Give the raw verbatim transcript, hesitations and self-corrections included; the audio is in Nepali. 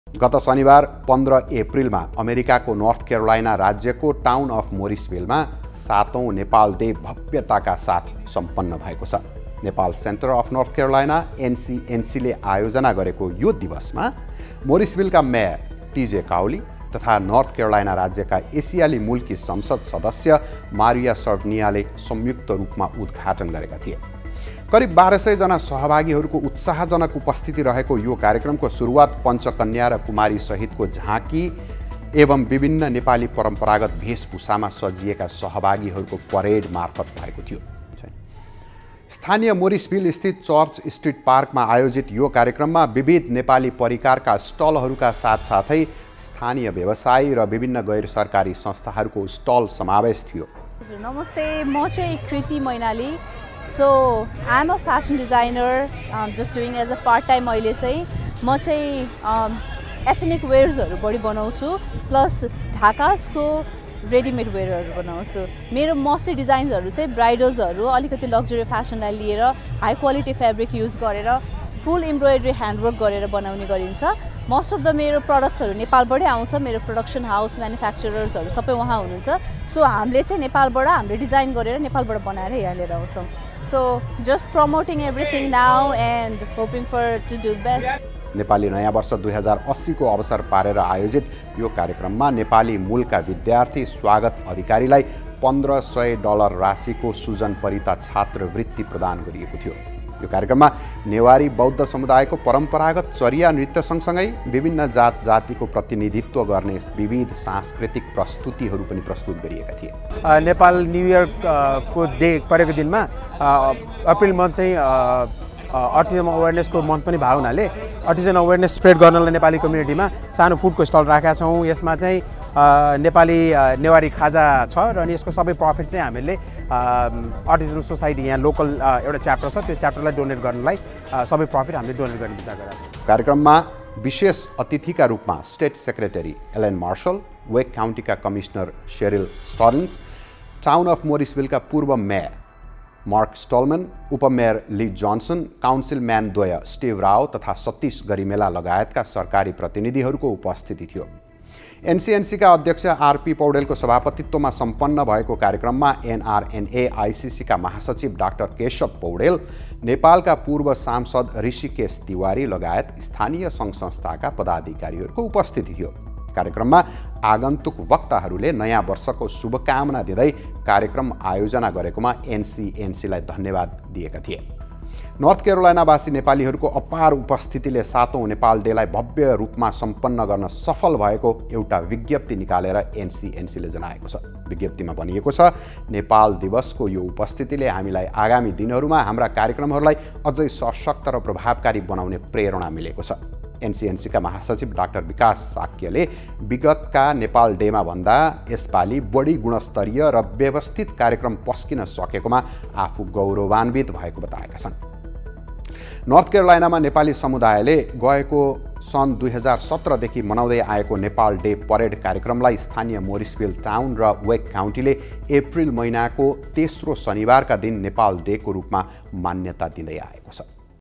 गत शनिबार पन्ध्र अप्रिलमा अमेरिकाको नर्थ क्यारोलाइना राज्यको टाउन अफ मोरिसभिलमा सातौं नेपाल डे भव्यताका साथ सम्पन्न भएको छ। Nepal Center of North Carolina एनसीएनसीले आयोजना गरेको यो दिवसमा मोरिसभिलका मेयर टीजे काउली तथा नर्थ क्यारोलाइना राज्यका एसियाली मूलकी संसद सदस्य मारिया सर्वनियाले संयुक्त रूपमा उद्घाटन गरेका थिए। करिब बाह्र सय जना सहभागीहरूको उत्साहजनक उपस्थिति रहेको यो कार्यक्रमको सुरुवात पञ्चकन्या र कुमारी सहितको झाँकी एवं विभिन्न नेपाली परम्परागत वेशभूषामा सजिएका सहभागीहरूको परेड मार्फत भएको थियो। स्थानीय मोरिसभिल स्थित चर्च स्ट्रिट पार्कमा आयोजित यो कार्यक्रममा विविध नेपाली परिकारका स्टलहरूका साथसाथै स्थानीय व्यवसायी र विभिन्न गैर सरकारी संस्थाहरूको स्टल समावेश थियो। नमस्ते, म चाहिँ Kriti Mainali. So I am a fashion designer, just doing as a part time. अहिले चाहिँ म चाहिँ एथनिक वेयर्सहरू बढी बनाउँछु, प्लस ढाकासको रेडिमेड वेयरहरू बनाउँछु। मेरो मोस्टली डिजाइन्सहरू चाहिँ ब्राइडल्सहरू, अलिकति लग्जरी फेसनलाई लिएर हाई क्वालिटी फेब्रिक युज गरेर फुल एम्ब्रोइडरी ह्यान्डवर्क गरेर बनाउने गरिन्छ। मोस्ट अफ द मेरो प्रडक्ट्सहरू नेपालबाटै आउँछ। मेरो प्रोडक्सन हाउस, म्यानुफ्याक्चरर्सहरू सबै उहाँ हुनुहुन्छ। सो हामीले चाहिँ नेपालबाट हामीले डिजाइन गरेर नेपालबाट बनाएर यहाँ लिएर आउँछौँ। So just promoting everything now and hoping for to do best. Nepali नयाँ वर्ष दुई हजार अस्सी को अवसर पारेर आयोजित यो कार्यक्रममा नेपाली मूलका विद्यार्थी स्वागत अधिकारीलाई पन्ध्र सय डलर राशिको सुजन परिता छात्रवृत्ति प्रदान गरिएको थियो। यो कार्यक्रममा नेवारी बौद्ध समुदायको परम्परागत चर्या नृत्य सँगसँगै विभिन्न जात जातिको प्रतिनिधित्व गर्ने विविध सांस्कृतिक प्रस्तुतिहरू पनि प्रस्तुत गरिएका थिए। नेपाल न्यू इयर को डे परेको दिनमा अप्रिल मन्थ चाहिँ अटिजम अवेरनेसको मन्थ पनि भएको हुनाले अटिजम अवेरनेस स्प्रेड गर्नलाई नेपाली कम्युनिटीमा सानो फुडको स्टल राखेका छौँ। यसमा चाहिँ नेपाली नेवारी खाजा छ र अनि यसको सबै प्रफिट चाहिँ हामीले अटिजम सोसाइटी यहाँ लोकल एउटा च्याप्टर छ, त्यो च्याप्टरलाई डोनेट गर्नलाई सबै प्रफिट हामीले डोनेट गर्ने विचार गरेका छौँ। कार्यक्रममा विशेष अतिथिका रूपमा state secretary Elaine Marshall, Wake काउन्टीका commissioner Cheryl Stallings, Town of मोरिसभिलका पूर्व मेयर मार्क स्टलमन, उपमेयर ली जोन्सन, काउन्सिलम्यान द्वय स्टिभ राव तथा सतीश गरिमेला लगायतका सरकारी प्रतिनिधिहरूको उपस्थिति थियो। एनसीएनसीका अध्यक्ष आरपी पौडेलको सभापतित्वमा सम्पन्न भएको कार्यक्रममा एनआरएनए आइसिसीका महासचिव डाक्टर केशव पौडेल, नेपालका पूर्व सांसद ऋषिकेश तिवारी लगायत स्थानीय सङ्घ संस्थाका पदाधिकारीहरूको उपस्थिति थियो। कार्यक्रममा आगन्तुक वक्ताहरूले नयाँ वर्षको शुभकामना दिँदै कार्यक्रम आयोजना गरेकोमा एनसीएनसीलाई धन्यवाद दिएका थिए। नर्थ क्यारोलाइनावासी नेपालीहरूको अपार उपस्थितिले सातौं नेपाल डेलाई भव्य रूपमा सम्पन्न गर्न सफल भएको एउटा विज्ञप्ति निकालेर एनसीएनसीले जनाएको छ। विज्ञप्तिमा भनिएको छ, नेपाल दिवसको यो उपस्थितिले हामीलाई आगामी दिनहरूमा हाम्रा कार्यक्रमहरूलाई अझै सशक्त र प्रभावकारी बनाउने प्रेरणा मिलेको छ। एनसीएनसीका महासचिव डाक्टर विकास साक्यले विगतका नेपाल डेमा भन्दा यसपालि बढी गुणस्तरीय र व्यवस्थित कार्यक्रम पस्किन सकेकोमा आफू गौरवान्वित भएको बताएका छन्। नर्थ क्यारोलाइनामा नेपाली समुदायले गएको सन् दुई हजार सत्रदेखि मनाउँदै आएको नेपाल डे परेड कार्यक्रमलाई स्थानीय मोरिसभिल टाउन र वेक काउन्टीले अप्रिल महिनाको तेस्रो शनिबारका दिन नेपाल डेको रूपमा मान्यता दिँदै आएको छ।